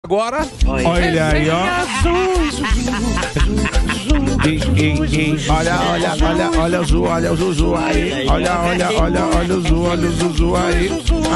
Agora, olha aí, ó. Olha o Zu, olha o Zuzu aí. Olha o Zuzu aí.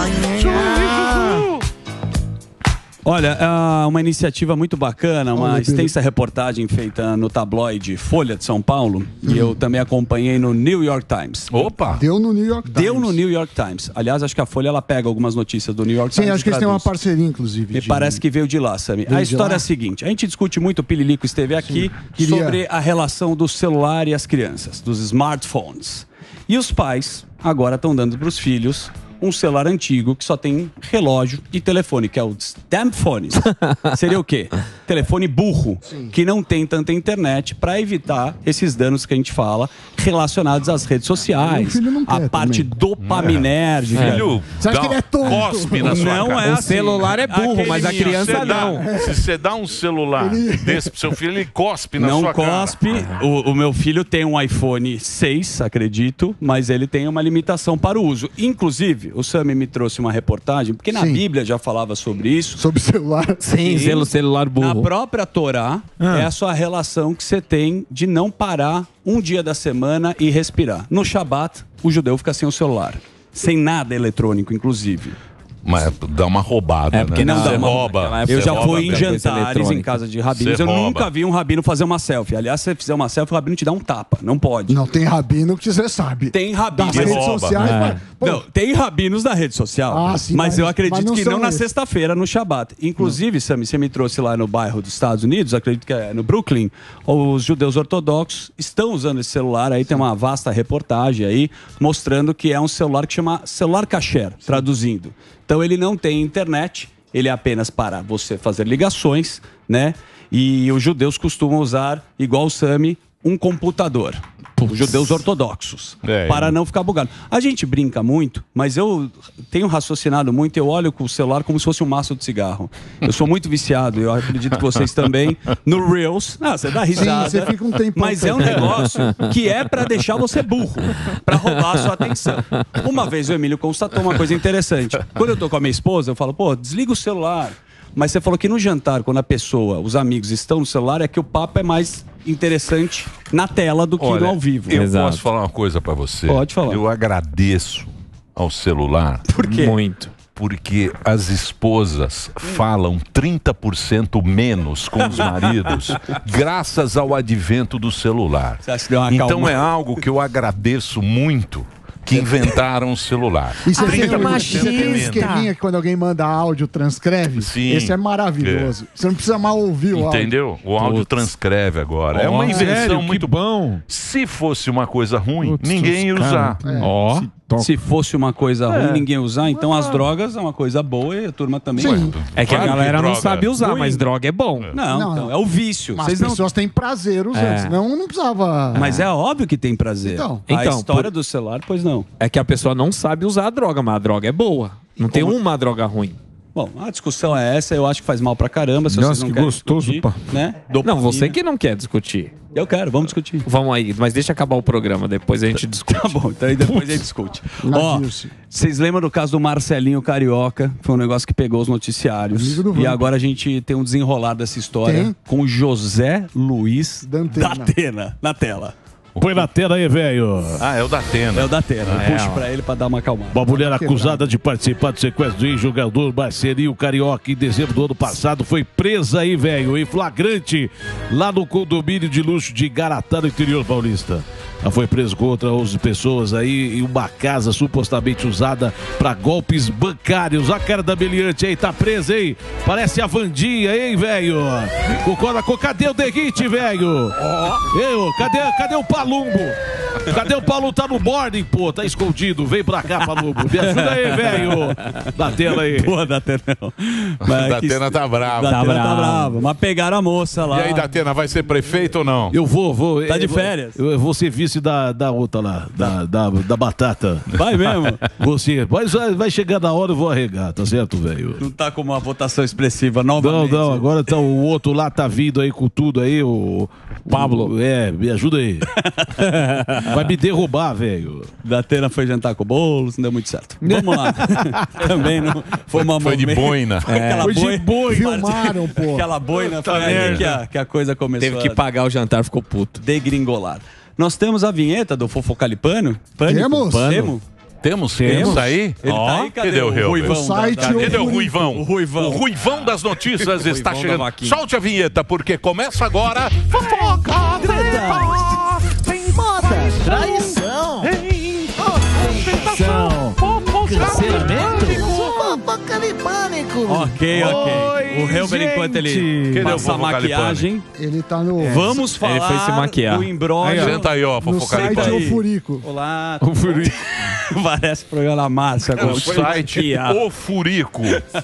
Olha, uma iniciativa muito bacana, uma extensa reportagem feita no tabloide Folha de São Paulo, e eu também acompanhei no New York Times. Opa! Deu no New York Times. Deu no New York Times. Aliás, acho que a Folha ela pega algumas notícias do New York Times. Sim, acho que eles têm uma parceria, inclusive. Me parece que veio de lá, Sami. A história é a seguinte: a gente discute muito, o Pililico esteve aqui, sobre a relação do celular e as crianças, dos smartphones. E os pais agora estão dando para os filhos um celular antigo que só tem relógio e telefone, que é o stamp phones. Seria o quê? Telefone burro, que não tem tanta internet, para evitar esses danos que a gente fala relacionados às redes sociais, a parte dopaminérgica. Filho, você acha que ele é tonto? Cospe na sua Não cara. é O assim. celular é burro, mas a criança não. Se você dá um celular desse pro seu filho, ele cospe na Não sua cospe. cara. O meu filho tem um iPhone 6, acredito, mas ele tem uma limitação para o uso. Inclusive, o Sami me trouxe uma reportagem, porque na Bíblia já falava sobre isso. Sobre celular. Sim, celular burro. Na própria Torá, é a sua relação que você tem de não parar um dia da semana e respirar. No Shabat, o judeu fica sem o celular. Sem nada eletrônico, inclusive. Mas dá uma roubada, Porque né? não dá Você uma... rouba. Eu já rouba fui em bem. jantares em casa de rabinos. Você Eu rouba. nunca vi um rabino fazer uma selfie. Aliás, se você fizer uma selfie, o rabino te dá um tapa. Não pode. Não, tem rabino que você sabe. Tem rabinos. Das redes sociais, mas... Pô, Não, tem rabinos da rede social. Ah, sim, mas eu acredito mas não que são não na esses. sexta-feira, no Shabat. Inclusive, Sami, você me trouxe lá no bairro dos Estados Unidos, acredito que é no Brooklyn, os judeus ortodoxos estão usando esse celular aí, tem uma vasta reportagem aí, mostrando que é um celular que chama celular kasher, traduzindo. Então ele não tem internet, ele é apenas para você fazer ligações, né? E os judeus costumam usar, igual o Sami, um computador. Os judeus ortodoxos, para não ficar bugado. A gente brinca muito, mas eu tenho raciocinado muito, eu olho com o celular como se fosse um maço de cigarro. Eu sou muito viciado, eu acredito que vocês também, no Reels. Você dá risada, você fica um tempão mas é um negócio que é para deixar você burro, para roubar a sua atenção. Uma vez o Emílio constatou uma coisa interessante. Quando eu tô com a minha esposa, eu falo, pô, desliga o celular. Mas você falou que no jantar, quando a pessoa, os amigos estão no celular, é que o papo é mais interessante na tela do que no ao vivo. Eu posso falar uma coisa pra você? Pode falar. Eu agradeço ao celular. Por quê? Muito. Porque as esposas falam 30% menos com os maridos graças ao advento do celular. Você acha que deu uma Então calma? é algo que eu agradeço muito, que inventaram o celular. E você tem, 30% você tem um menos. esqueminha que quando alguém manda áudio, transcreve? Sim. Esse é maravilhoso. Você não precisa mal ouvir o áudio. Entendeu? O áudio transcreve agora. É uma invenção muito bom. Se fosse uma coisa ruim, ninguém ia usar. Ó, se fosse uma coisa ruim, ninguém ia usar, então as drogas é uma coisa boa e a turma também. Sim. É que a Claro que galera não droga sabe usar, ruim. mas droga é bom. Não, Não, então, é o vício. Mas Vocês as não... pessoas têm prazer usando, senão não precisava... Mas é óbvio que tem prazer. Então. A Então, história do celular, pois não. É que a pessoa não sabe usar a droga, mas a droga é boa. Não tem uma droga ruim. Bom, a discussão é essa, eu acho que faz mal pra caramba, se Nossa, vocês não que querem gostoso, discutir, pá. né? Não, Dopamina. você que não quer discutir. Eu quero, vamos discutir. Vamos aí, mas deixa acabar o programa, depois a gente discute. Tá bom, então aí depois a gente discute. Ó, vocês lembram do caso do Marcelinho Carioca? Foi um negócio que pegou os noticiários. Amigo do E Vamp. agora a gente tem um desenrolar dessa história Tem. com o José Luiz Dantena. Datena na tela. Põe na tela aí, velho. Ah, é o da Atena. É o Datena. Puxa pra ele pra dar uma acalmada. Uma mulher acusada de participar do sequestro do ex-jogador Marcelinho Carioca em dezembro do ano passado foi presa aí, velho, em flagrante, lá no condomínio de luxo de Garatá, no interior paulista. Ela foi presa com outras 11 pessoas aí em uma casa supostamente usada para golpes bancários. A cara da meliante aí, tá presa, hein? Parece a Vandinha, hein, velho? Concorda com... Cadê o Deguite, velho? Eu, cadê o Palumbo? Cadê o Palumbo? Tá no boarding, pô, tá escondido. Vem pra cá, Palumbo. Me ajuda aí, velho. Da tela aí. Pô, Datena não. Datena tá bravo. Datena tá bravo. Mas pegaram a moça lá. E aí, Datena, vai ser prefeito ou não? Eu vou. Tá de férias? Eu vou ser vice da outra lá, da batata. Vai mesmo? Você, mas vai chegar na hora, eu vou arregar, tá certo, velho? Não tá com uma votação expressiva novamente. Não, agora tá, o outro lá tá vindo aí com tudo aí, o Pablo. Me ajuda aí. Vai me derrubar, velho. Datena foi jantar com o Boulos, não deu muito certo. Vamos lá. Também não foi uma Foi de boina. Aquela Foi de boina. Filmaram, pô. Aquela boina foi aí que a coisa começou. Teve que pagar o jantar, ficou puto. Degringolar. Nós temos a vinheta do Fofocalipano. Temos? Temos isso aí? Ele tá aí, cadê o Helber? Ruivão? O site Cadê o Furico. Ruivão? O Ruivão. O Ruivão das notícias está Ruivão da chegando. vaquinha. Solte a vinheta, porque começa agora. Fofoca, treta, tem moda, Traição. Cancelamento. Fofoca de pânico. Ok. O Helber, enquanto ele Cadê o passa a maquiagem, Ele tá no, vamos falar Ele foi se maquiar. do imbróglio. Senta aí, ó, no site Fofocalipano. O Furico. Olá. O Furico. Parece o programa da Márcia. O site O Furico.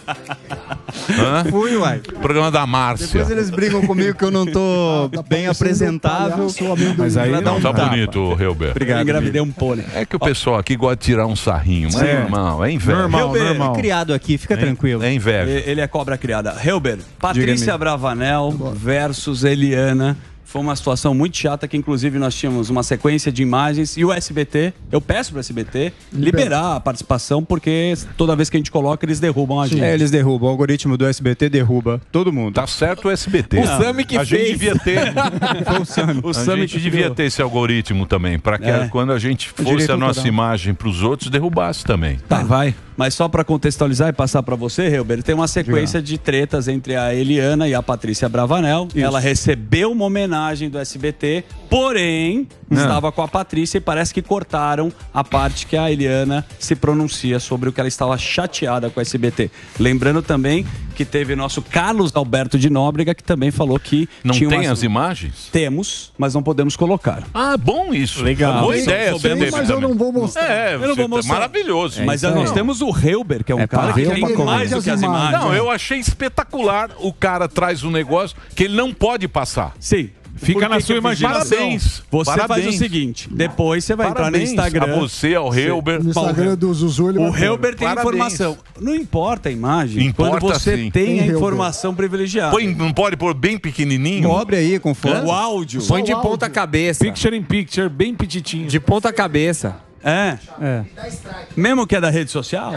Hã? Fui, uai. Programa da Márcia. Depois eles brigam comigo que eu não tô Tá bem parecendo apresentável. palhaço, o amendoim. Mas aí Pra dar Não, um tá tapa. bonito, Helber. Eu Obrigado. engravidei um pônei. É que o pessoal aqui gosta de tirar um sarrinho, mas é normal, é inveja. Helber, criado aqui, fica tranquilo. É inveja. Ele é cobra criada. Helber, Patrícia Bravanel versus Eliana. Foi uma situação muito chata que, inclusive, nós tínhamos uma sequência de imagens e o SBT, eu peço para o SBT liberar a participação, porque toda vez que a gente coloca, eles derrubam a gente. É, eles derrubam. O algoritmo do SBT derruba todo mundo. Tá certo o SBT. O Sami que a gente fez. devia ter. Foi o Sami. O A Sami gente devia ter esse algoritmo também, para que quando a gente fosse direito a nossa autoral. imagem para os outros, derrubasse também. Tá. Vai. Mas só para contextualizar e passar para você, Helber, tem uma sequência de tretas entre a Eliana e a Patrícia Bravanel. Ela recebeu uma homenagem do SBT, porém estava com a Patrícia e parece que cortaram a parte que a Eliana se pronuncia sobre o que ela estava chateada com o SBT. Lembrando também que teve nosso Carlos Alberto de Nóbrega, que também falou que Não tinha tem umas- as imagens? Temos, mas não podemos colocar. Ah, bom isso. Legal. Boa Tem, ideia. você tem, teve mas eu também. não vou mostrar. É, Eu não vou você- mostrar. maravilhoso. Mas nós temos o Helber, que é um cara que ver tem pra mais ver do que as as imagens. imagens. Não, eu achei espetacular. O cara traz um negócio que ele não pode passar. Sim. Fica Por na que sua que eu fiz imaginação. isso? Parabéns. Você Parabéns. faz o seguinte, depois você vai entrar no Parabéns Instagram. a você, ao Helber. No Instagram do Zuzu, ele O vai pôr. Helber tem Parabéns. informação. Não importa a imagem. Importa, quando você sim. tem a Helber. informação privilegiada. Põe, não pode pôr bem pequenininho? Cobre aí com foto. O áudio. Põe de o áudio. ponta cabeça. Picture in picture, bem petitinho. De ponta cabeça. É. É, Mesmo que é da rede social?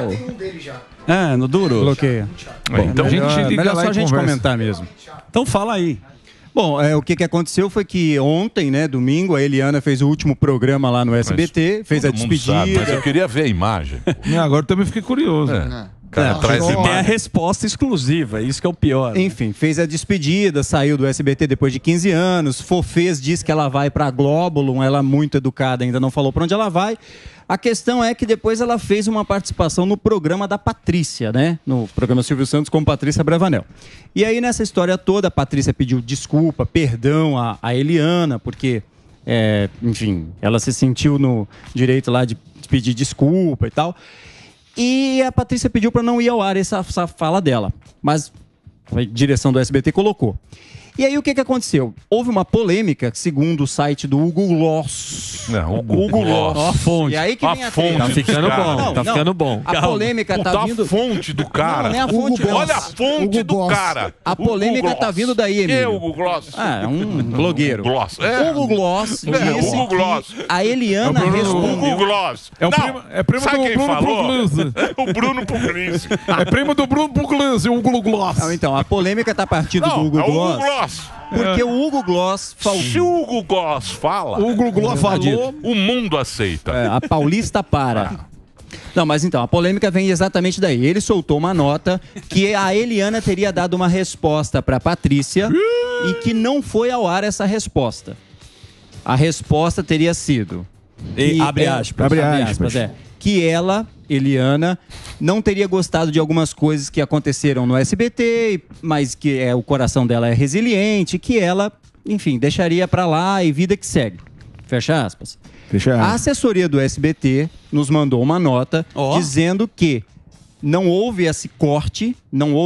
É, no duro. bloqueia. Então, Melhor só a gente conversa. comentar mesmo. Então fala aí. Bom, o que aconteceu foi que ontem, né, domingo, a Eliana fez o último programa lá no SBT, fez a todo mundo despedida. sabe, mas eu queria ver a imagem. Agora eu também fiquei curioso. O cara traz Tem a imagem. resposta exclusiva, isso que é o pior. Enfim, fez a despedida, saiu do SBT depois de 15 anos. Fofês diz que ela vai para a Glóbulo, ela muito educada, ainda não falou para onde ela vai. A questão é que depois ela fez uma participação no programa da Patrícia, né? No programa Silvio Santos com Patrícia Bravanel. E aí, nessa história toda, a Patrícia pediu desculpa, perdão a Eliana, porque, enfim, ela se sentiu no direito lá de pedir desculpa e tal. E a Patrícia pediu para não ir ao ar essa fala dela. Mas a direção do SBT colocou. E aí o que aconteceu? Houve uma polêmica, segundo o site do Hugo Gloss. Não, Hugo Gloss. Ó a fonte. E aí que vem a treta. Tá ficando cara. bom, Não, tá não. ficando bom. A polêmica Puta, tá vindo... a fonte do cara. Não, nem a fonte, Hugo não. Olha a fonte Hugo do Gloss. cara. A polêmica Hugo tá Gloss. vindo daí, Quem é Emílio. Hugo Gloss? Ah, é um blogueiro. Hugo Gloss. É. Hugo Gloss disse Hugo Gloss. que a Eliana Hugo respondeu... Gloss. É o Não, primo- é primo sabe do quem Bruno falou? Pugliese. O Bruno Pugliese. É primo do Bruno Pugliese, o Hugo Gloss. Não, então, a polêmica tá partindo do Não, Hugo é o Hugo Gloss. Gloss. Porque o Hugo Gloss falou... Se o Hugo Gloss fala, O Hugo Gloss falou. o mundo aceita. A Paulista para. Não, mas então, a polêmica vem exatamente daí. Ele soltou uma nota que a Eliana teria dado uma resposta para Patrícia e que não foi ao ar essa resposta. A resposta teria sido... E abre aspas. Abre aspas. Que ela, Eliana, não teria gostado de algumas coisas que aconteceram no SBT, mas que o coração dela é resiliente, que ela, enfim, deixaria pra lá e vida que segue. Fecha aspas. A assessoria do SBT nos mandou uma nota dizendo que não houve esse corte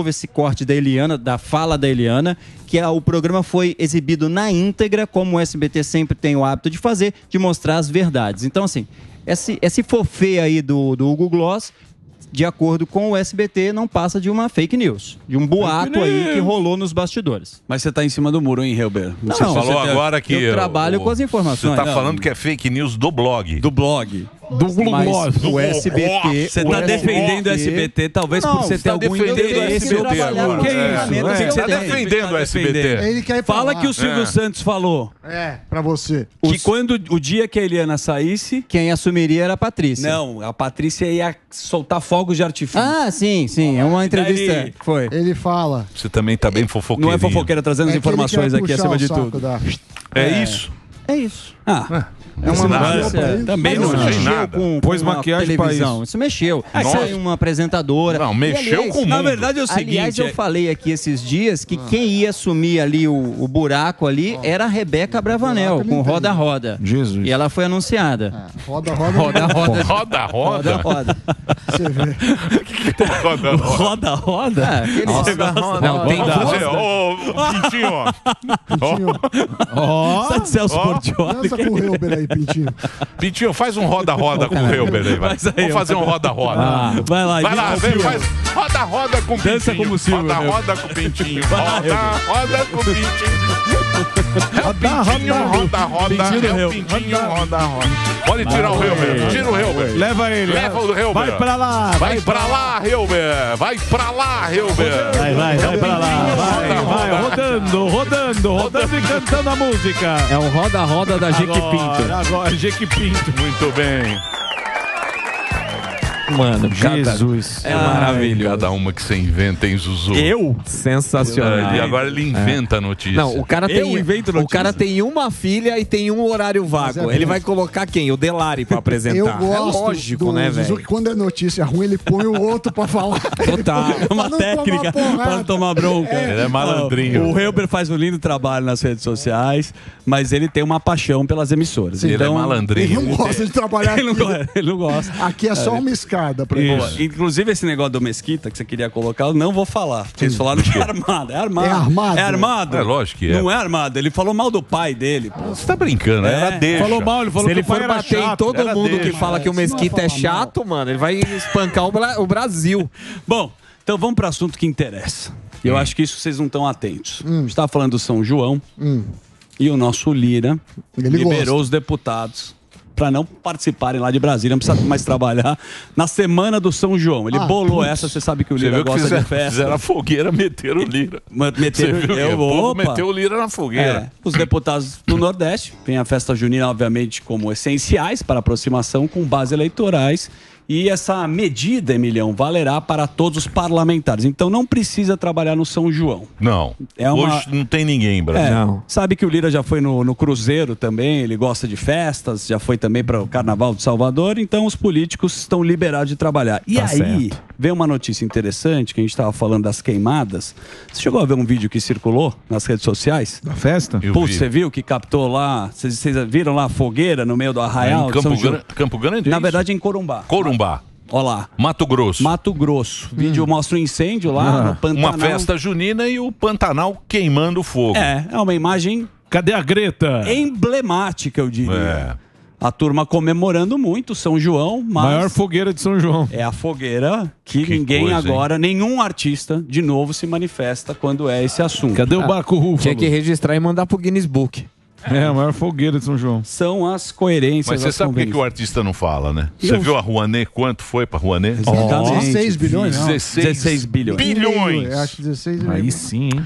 da Eliana, da fala da Eliana, que o programa foi exibido na íntegra, como o SBT sempre tem o hábito de fazer, de mostrar as verdades. Então, assim, esse fofê aí do Hugo Gloss de acordo com o SBT, não passa de uma fake news, de um boato aí que rolou nos bastidores. Mas você tá em cima do muro, hein, Helber? Você falou agora que eu trabalho com as informações. Você tá falando que é fake news do blog. Do blog. Mas o SBT... Você tá defendendo o SBT, talvez por você ter algum interesse. Que isso? Você tá defendendo o SBT. Ele quer Fala que o Silvio Santos falou. Pra você. Que quando o dia que a Eliana saísse... Quem assumiria era a Patrícia. Não, a Patrícia ia soltar fogos de artifício. Ah, sim. É uma entrevista. Daí- Foi. Ele fala. Você também tá bem fofoqueiro. Não é fofoqueira trazendo as É que ele informações quer aqui puxar acima o de saco tudo. da- É isso. É isso. É uma notícia. Também Mas não isso achei mexeu nada. com Pôs a maquiagem pra televisão. Isso mexeu. Sai uma apresentadora. Não, mexeu com o mundo. Na verdade é o Aliás, seguinte... eu falei aqui esses dias que quem ia assumir ali o buraco ali era a Rebeca Bravanel, com Roda Roda. Jesus. E ela foi anunciada. Roda. Roda. Você vê. Roda. Ah, aquele Não, tem Ô, Pintinho, ó. Pintinho. Sai de Celso Portiolli. Dança com o Helber aí, Pintinho. Pintinho, faz um roda-roda com o Helber aí, vai. Faz aí, Vamos fazer um roda-roda. Vai lá, Vai lá, imita o vem, Silvio. faz roda-roda com o Pintinho. Dança como o Silvio, Roda-roda com o Pintinho. Roda-roda com o Pintinho. É o Pintinho, roda-roda. É o Pintinho, roda-roda. Pode tirar o Helber. Tira o Helber. Leva ele. Leva o Helber. Vai pra lá. Vai pra lá, Helber. Vai pra lá, Helber. Vai pra lá. Vai, rodando e cantando a música. É o roda-roda da Jequipinto. Agora, Jequipinto. Muito bem. Mano, Jesus. É maravilhoso. Cada uma que você inventa, hein, Zuzu? Sensacional. Agora ele inventa a notícia. Não, o cara invento tem, o cara tem uma filha e tem um horário vago. é Ele bom. vai colocar quem? O Delari pra apresentar. Eu gosto É lógico, do né, Zuzu, velho? que quando é notícia ruim, ele põe o outro pra falar. Total. Uma técnica para não tomar bronca. Ele é malandrinho. O Helber faz um lindo trabalho nas redes sociais, mas ele tem uma paixão pelas emissoras. Ele é Então, Ele malandrinho. não gosta de trabalhar ele aqui. não gosta. Aqui é só uma escada pra ele. Boa. Inclusive, esse negócio do Mesquita que você queria colocar, eu não vou falar. Porque eles falaram que é armado. É armado. É armado? É armado. É lógico que é. Não é armado. Ele falou mal do pai dele. Pô. Você tá brincando, era deixa. Falou mal, ele falou Se ele que o pai for era bater em chato. todo era mundo dele. que fala que o Mesquita é chato, mano, ele vai espancar o Brasil. Bom, então vamos para o assunto que interessa. Eu acho que isso vocês não estão atentos. A gente estava falando do São João e o nosso Lira Ele liberou gosta. os deputados para não participarem lá de Brasília, não precisa mais trabalhar na semana do São João. Ele bolou essa, você sabe que o Você Lira viu que gosta de festa. fizeram a fogueira, meteram o Lira. Você Meteram, viu que o povo meteu o Lira na fogueira. Os deputados do Nordeste têm a festa junina, obviamente, como essenciais para aproximação com base eleitorais. E essa medida, Emilhão, valerá para todos os parlamentares. Então não precisa trabalhar no São João. Não. É uma- Hoje não tem ninguém em Brasília. Não. Sabe que o Lira já foi no Cruzeiro também, ele gosta de festas, já foi também para o Carnaval de Salvador, então os políticos estão liberados de trabalhar. E Tá aí, certo. veio uma notícia interessante, que a gente estava falando das queimadas. Você chegou a ver um vídeo que circulou nas redes sociais? Da festa? Eu Putz, vi. você viu que captou lá, vocês viram lá a fogueira no meio do arraial? Em de São Campo, João? Campo Grande? é Na isso? verdade é em Corumbá. Corumbá. Olha lá. Mato Grosso. Mato Grosso. O vídeo mostra um incêndio lá no Pantanal. Uma festa junina e o Pantanal queimando fogo. É uma imagem Cadê a Greta? emblemática, eu diria. É. A turma comemorando muito São João, mas Maior fogueira de São João. é a fogueira que Que ninguém coisa, agora, nenhum artista de novo se manifesta quando é esse assunto. Cadê o barco Rúfalo? Tinha que registrar e mandar pro Guinness Book. É, a maior fogueira de São João. São as coerências. Mas você as sabe por que conveniências. o artista não fala, né? Você viu a Rouanet? Quanto foi pra Rouanet? Exatamente. 16 bilhões, não. 16 bilhões. bilhões. Eu acho que 16 Aí sim, hein?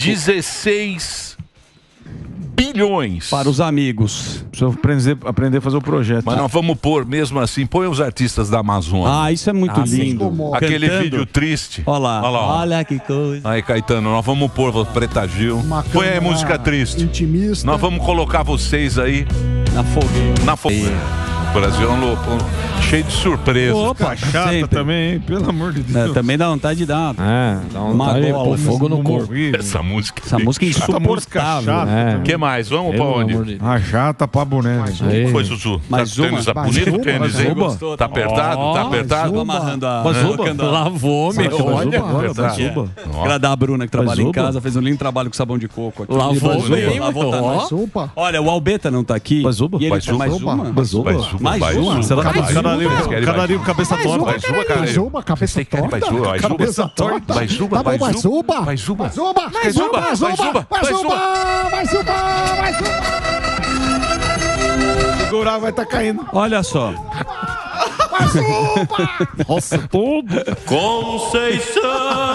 16 bilhões. Para os amigos. Precisa aprender a fazer o projeto. Mas nós vamos pôr, mesmo assim, põe os artistas da Amazônia. Ah, isso é muito lindo. Como- Aquele Cantando. vídeo triste. Olha lá. Olha lá, ó. Olha que coisa. Aí, Caetano, nós vamos pôr Preta Gil. Uma Põe aí câmera música triste. Intimista. Nós vamos colocar vocês aí Na fogueira. na fogueira. O Brasil é um louco, cheio de surpresas. Opa, chata Sempre. também, hein? Pelo amor de Deus. Também dá vontade de dar. Dá Uma vontade de gola, pôr fogo no corpo. Essa música. Essa música é insuportável. chata. O que mais? Vamos pra Pelo amor onde? de Deus. A chata pra boné. O que foi, Zuzu? Mais tá, uma? tênis Mais bonito uma? tênis, Mais hein? uma? Gostou? Tá apertado? Tá apertado? Tô amarrando a... Mas colocando a- Lavou, meu. Olha, Bora, apertado. Zuba. Agradar a Bruna que trabalha em Zuba? casa, fez um lindo trabalho com sabão de coco aqui. Lavou Bazuba. bem, Lavou ó. também. Opa. Olha, o Albeta não tá aqui. Bazuba? E ele Bazuba? mais uma? Bazuba. Bazuba. Mais uma? Será que Mais o canarinho cabeça torta? Mais uma, cara. Mais uma, cabeça torta. Cabeça torta. Mais uma, Tá bom, mais uma. Mais uma. Mais uma. Mais uma. Mais uma. Mais uma. Mais uma. Mais uma. Segurar vai estar caindo. Olha só. Mais uma. Nossa, todo. Conceição!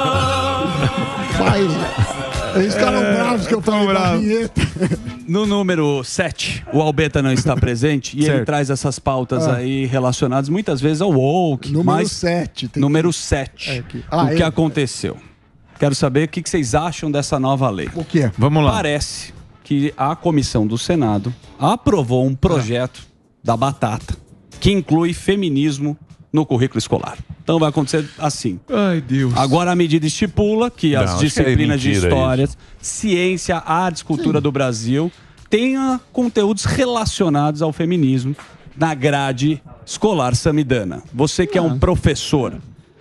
Vai. Eles ficaram bravos que eu falei da vinheta. No número 7, o Albeta não está presente e ele traz essas pautas aí relacionadas muitas vezes ao woke. Número 7. Número 7. O que aconteceu? Quero saber o que vocês acham dessa nova lei. O quê? Vamos lá. Parece que a comissão do Senado aprovou um projeto da batata que inclui feminismo no currículo escolar. Então vai acontecer assim. Ai, Deus. Agora a medida estipula que as disciplinas de história, isso. ciência, artes, cultura do Brasil tenha conteúdos relacionados ao feminismo na grade escolar samidana. Você que é um professor.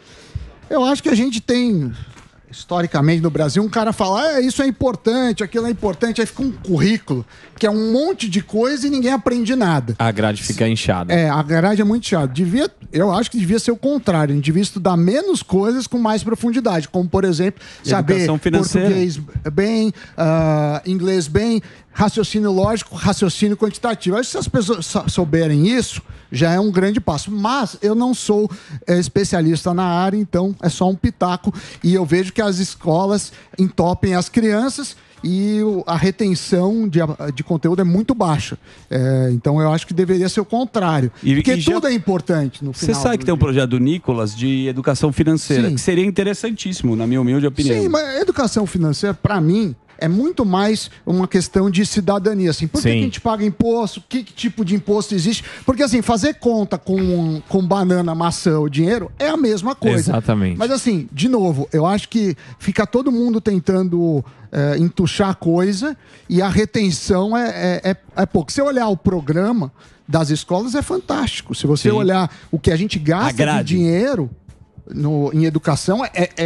Eu acho que a gente tem, historicamente no Brasil, um cara fala, isso é importante, aquilo é importante, aí fica um currículo, que é um monte de coisa e ninguém aprende nada. A grade fica inchada. A grade é muito chata. Eu acho que devia ser o contrário. A gente devia estudar menos coisas com mais profundidade, como, por exemplo, saber português bem, inglês bem, raciocínio lógico, raciocínio quantitativo. Acho que se as pessoas souberem isso, já é um grande passo. Mas eu não sou especialista na área, então é só um pitaco. E eu vejo que as escolas entopem as crianças e a retenção de conteúdo é muito baixa. Então eu acho que deveria ser o contrário. Porque tudo é importante no final. Você sabe que tem um projeto do Nicolas de educação financeira, que seria interessantíssimo, na minha humilde opinião. Sim, mas educação financeira, para mim, é muito mais uma questão de cidadania. Assim, por que a gente paga imposto? Que tipo de imposto existe? Porque, assim, fazer conta com banana, maçã ou dinheiro é a mesma coisa. Exatamente. Mas, assim, de novo, eu acho que fica todo mundo tentando entuchar a coisa e a retenção é pouco. Se você olhar o programa das escolas, é fantástico. Se você olhar o que a gente gasta de dinheiro em educação,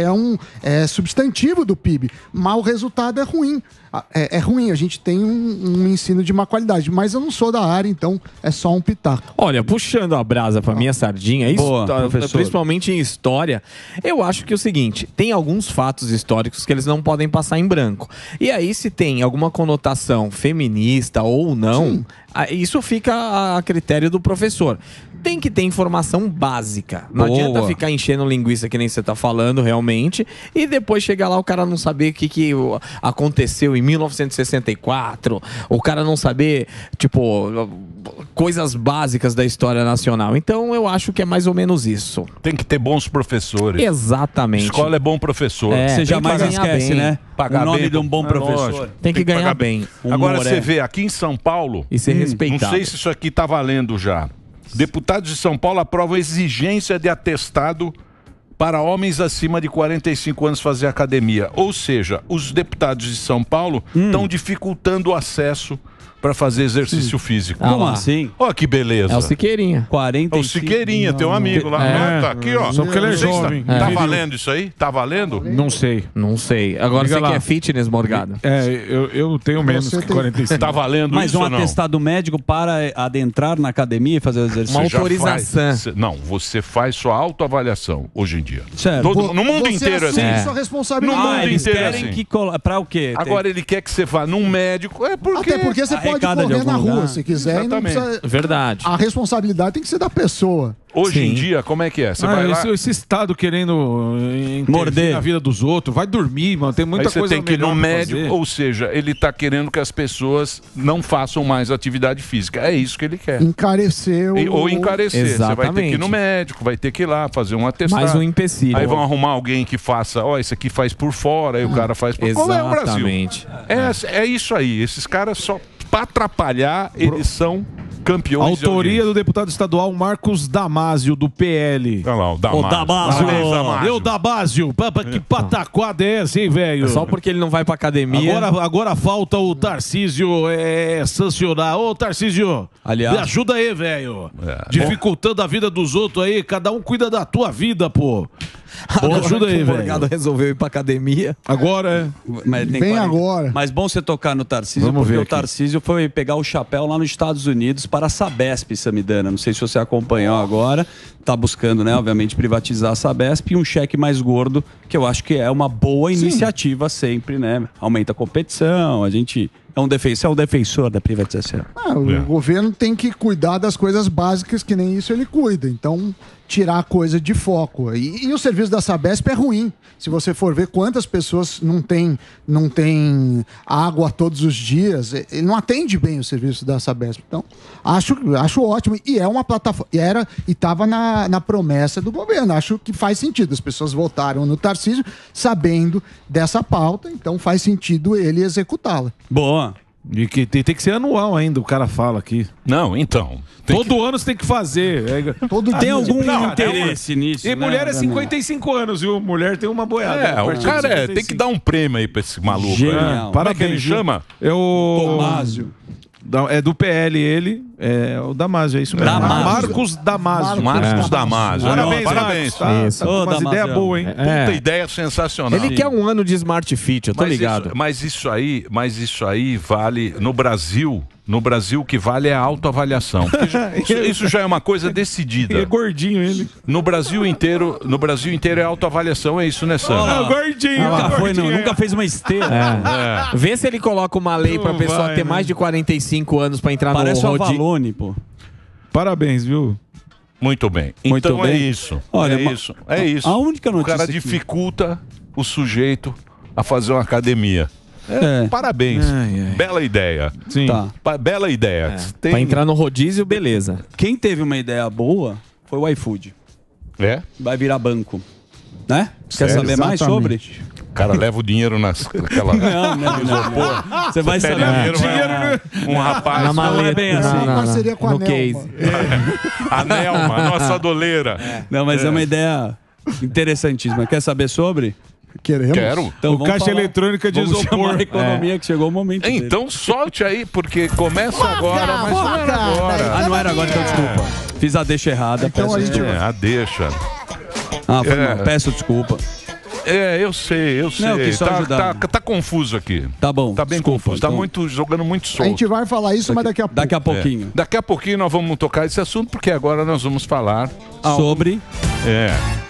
é substantivo do PIB, mas o resultado é ruim. É ruim, a gente tem um ensino de má qualidade, mas eu não sou da área, então é só um pitaco. Olha, puxando a brasa pra minha sardinha, principalmente em história, eu acho que é o seguinte, tem alguns fatos históricos que eles não podem passar em branco. E aí, se tem alguma conotação feminista ou não, isso fica a critério do professor. Tem que ter informação básica. Não adianta ficar enchendo linguiça que nem você tá falando, realmente, e depois chegar lá o cara não saber o que aconteceu em 1964, o cara não saber, tipo, coisas básicas da história nacional. Então, eu acho que é mais ou menos isso. Tem que ter bons professores. Exatamente. Escola é bom professor. Você jamais esquece, bem, né? Pagar o nome bem, de um bom professor. Tem que ganhar bem. Agora você vê, aqui em São Paulo, e ser respeitado. Não sei se isso aqui tá valendo já. Deputados de São Paulo aprovam exigência de atestado para homens acima de 45 anos fazer academia. Ou seja, os deputados de São Paulo estão dificultando o acesso para fazer exercício físico. Como assim? Olha que beleza. É o Siqueirinha. 45. É o Siqueirinha, teu amigo lá. Tá aqui, ó. Só porque ele é jovem. Tá valendo isso aí? Tá valendo? Não sei. Não sei. Agora Liga você lá. que é fitness, Morgado. Eu tenho menos que 45. Tá valendo Mas isso um ou não? atestado médico para adentrar na academia e fazer o exercício? Uma Você já autorização. não, você faz sua autoavaliação hoje em dia. Certo. No mundo inteiro é assim. Sua responsabilidade. No mundo Eles inteiro é querem assim. que... Para o quê? Agora ele quer que você vá num médico. É porque... Até porque você pode arrecada de correr algum na rua lugar. se quiser. E não Exatamente. precisa... Verdade. A responsabilidade tem que ser da pessoa. Hoje em dia, como é que é? Você vai lá... esse Estado querendo morder a vida dos outros, vai dormir, mano. Tem muita Aí você coisa tem que ir no melhor pra médico, fazer. ou seja, ele está querendo que as pessoas não façam mais atividade física. É isso que ele quer. Encarecer Ou encarecer. Você vai ter que ir Exatamente. no médico, vai ter que ir lá fazer um atestado. Mais um empecilho. Aí vão arrumar alguém que faça, esse aqui faz por fora, aí o cara faz por fora. Como é o Brasil? Exatamente. É isso aí. Esses caras só para atrapalhar, eles são campeões. de Autoria audiência. do deputado estadual Marcos Damásio, do PL. Olha lá, o Damásio. Parabéns, Damásio. Eu, Damásio, que pataquada é essa, hein, velho? Só porque ele não vai pra academia. Agora falta o Tarcísio sancionar. Ô, Tarcísio, Aliás- me ajuda aí, velho. Dificultando a vida dos outros aí. Cada um cuida da tua vida, pô. Me ajuda aí, O Morgado velho. resolveu ir pra academia. Agora Mas tem Bem agora. Mas bom você tocar no Tarcísio, Vamos porque ver o aqui. Tarcísio foi pegar o chapéu lá nos Estados Unidos para a Sabesp, Samidana. Não sei se você acompanhou agora. Está buscando, né, obviamente, privatizar a Sabesp e um cheque mais gordo, que eu acho que é uma boa iniciativa sempre, né? Aumenta a competição, a gente é um defensor da privatização. O governo tem que cuidar das coisas básicas, que nem isso ele cuida. Então, tirar a coisa de foco. E o serviço da Sabesp é ruim. Se você for ver quantas pessoas não tem água todos os dias, ele não atende bem o serviço da Sabesp. Então, acho ótimo. E é uma plataforma. E estava na promessa do governo. Acho que faz sentido. As pessoas votaram no Tarcísio sabendo dessa pauta, então faz sentido ele executá-la. Boa. E que tem que ser anual ainda, o cara fala aqui. Não, então. Todo ano você tem que fazer. Tem algum interesse nisso? E mulher é 55 anos, viu? Mulher tem uma boiada. O cara tem que dar um prêmio aí pra esse maluco. Genial. Parabéns, que ele chama? É o Tomásio. É do PL ele, é o Damásio, é isso mesmo. Marcos Damásio. Marcos Damásio. Parabéns. Isso. Uma ideia boa, hein? Puta ideia sensacional. Ele quer um ano de Smart Fit, eu tô ligado. Mas isso aí vale no Brasil. No Brasil, o que vale é a autoavaliação. Isso já é uma coisa decidida. É gordinho ele. No Brasil inteiro é autoavaliação, é isso, né, Sam? Gordinho. Nunca fez uma esteira. Vê se ele coloca uma lei pra pessoa ter mais de 45 anos pra entrar Parece no o Avalone, pô. Parabéns, viu? Muito bem. Muito Então bem. é isso. Olha, É isso. A única O notícia cara dificulta o sujeito a fazer uma academia. Parabéns. Bela ideia. Sim. Tá. Bela ideia. Pra entrar no rodízio, beleza. Quem teve uma ideia boa foi o iFood. Vai virar banco. Né? Quer Sério? saber mais sobre? O cara leva o dinheiro naquela... Não. Você vai saber. Um rapaz... Na maleta. é bem assim. Parceria com a No Nelma. case. A Nelma, nossa doleira. Não, mas é uma ideia interessantíssima. Quer saber sobre? Queremos. Quero. Então, O vamos caixa falar. eletrônica de Vamos isopor. chamar a economia que chegou o momento dele. Então solte aí, porque começa agora, mas não era agora. Ah, não era agora, então desculpa. Fiz a deixa errada. Então peço a gente desculpa. Deixa. Foi mal. Peço desculpa. Eu sei. Não, eu quis só ajudar. Tá confuso aqui. Tá bom. Tá bem desculpa, confuso. Tá então, jogando muito A solto. gente vai falar isso, mas daqui a pouco. Daqui a pouquinho. Daqui a pouquinho nós vamos tocar esse assunto, porque agora nós vamos falar Sobre...